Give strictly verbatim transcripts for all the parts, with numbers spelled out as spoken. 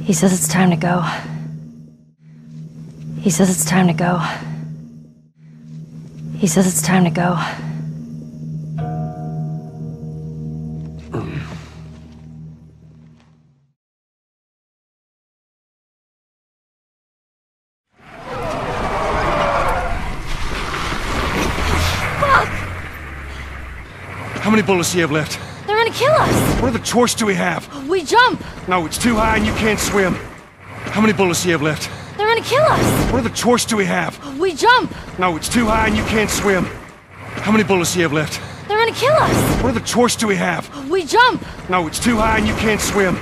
He says it's time to go. He says it's time to go. He says it's time to go. How many bullets do you have left? They're gonna kill us! What other choice do we have? We jump! No, it's too high and you can't swim. How many bullets do you have left? They're gonna kill us! What other choice do we have? We jump! No, it's too high and you can't swim. How many bullets do you have left? They're gonna kill us! What other choice do we have? We jump! No, it's too high and you can't swim.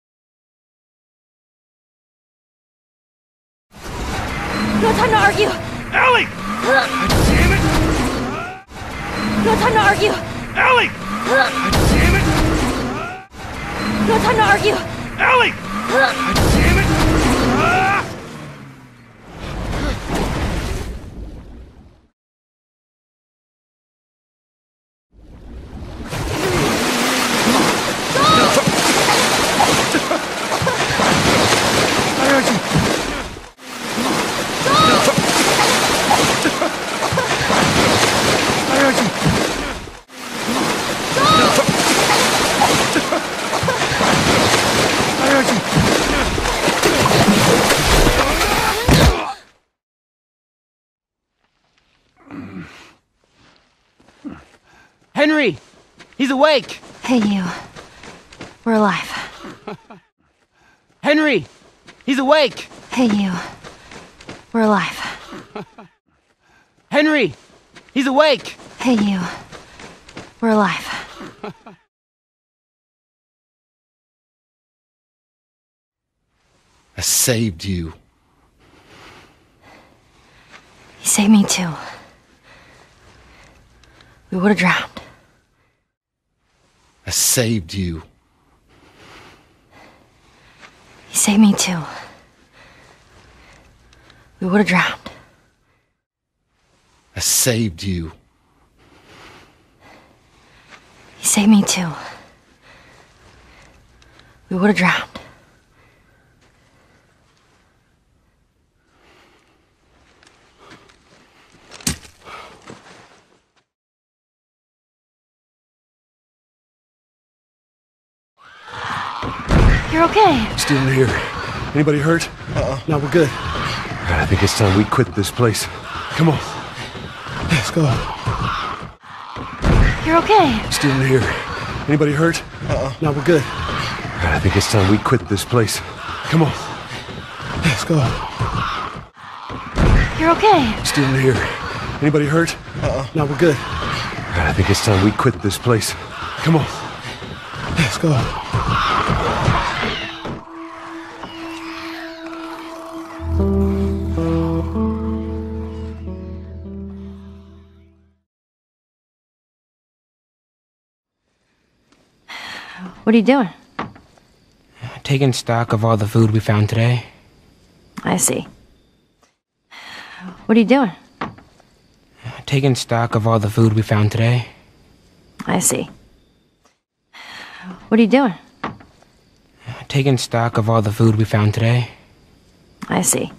No time to argue! Ellie! Damn it! No time to argue! Ellie! Damn it! No time to argue! Ellie! Damn it! Ah! Henry! He's awake! Hey, you. We're alive. Henry! He's awake! Hey, you. We're alive. Henry! He's awake! Hey, you. We're alive. I saved you. He saved me too. We would have drowned. I saved you. He saved me too. We would have drowned. I saved you. He saved me too. We would have drowned. You're okay. Still in here. Anybody hurt? Uh-uh. No, we're good. I think it's time we quit this place. Come on. Let's go. You're okay. Still in here. Anybody hurt? Uh-uh. No, we're good. I think it's time we quit this place. Come on. Let's go. You're okay. Still in here. Anybody hurt? Uh-uh. No, we're good. I think it's time we quit this place. Come on. Let's go. What are you doing? Taking stock of all the food we found today. I see. What are you doing? Taking stock of all the food we found today. I see. What are you doing? Taking stock of all the food we found today. I see.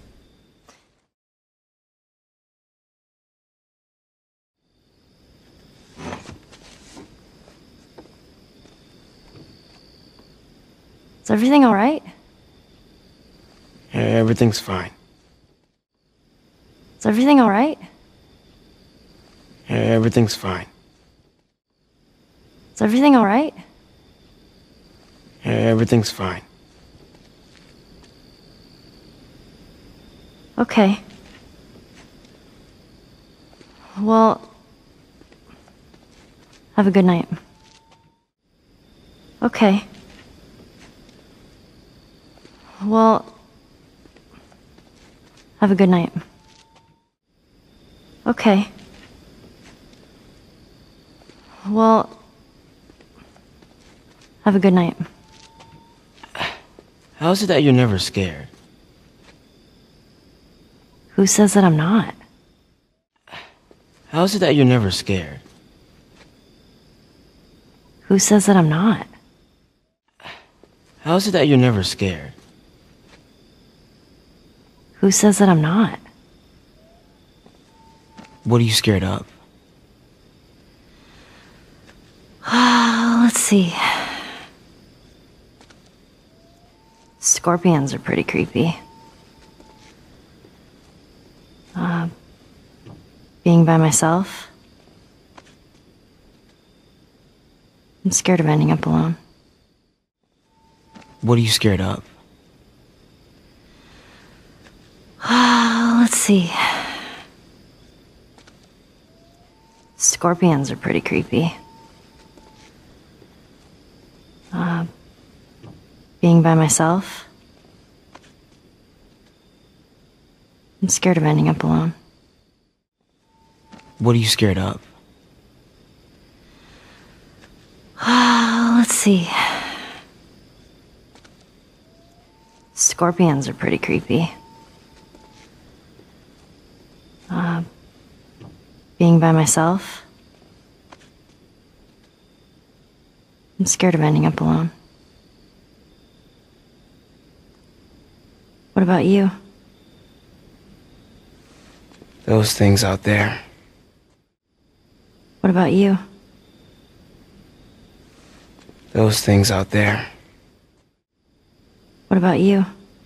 Is everything all right? Yeah, everything's fine. Is everything all right? Yeah, everything's fine. Is everything all right? Yeah, everything's fine. Okay. Well, have a good night. Okay. Well, have a good night. Okay. Well, have a good night. How is it that you're never scared? Who says that I'm not? How is it that you're never scared? Who says that I'm not? How is it that you're never scared? Who says that I'm not? What are you scared of? Let's see. Scorpions are pretty creepy. Uh, being by myself. I'm scared of ending up alone. What are you scared of? Let's see. Scorpions are pretty creepy. Uh, being by myself. I'm scared of ending up alone. What are you scared of? Let's see. Scorpions are pretty creepy. Uh, being by myself. I'm scared of ending up alone. What about you? Those things out there. What about you? Those things out there. What about you?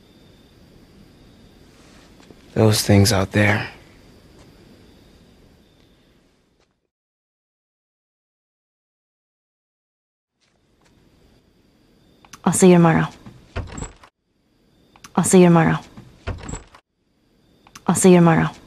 Those things out there. I'll see you tomorrow. I'll see you tomorrow. I'll see you tomorrow.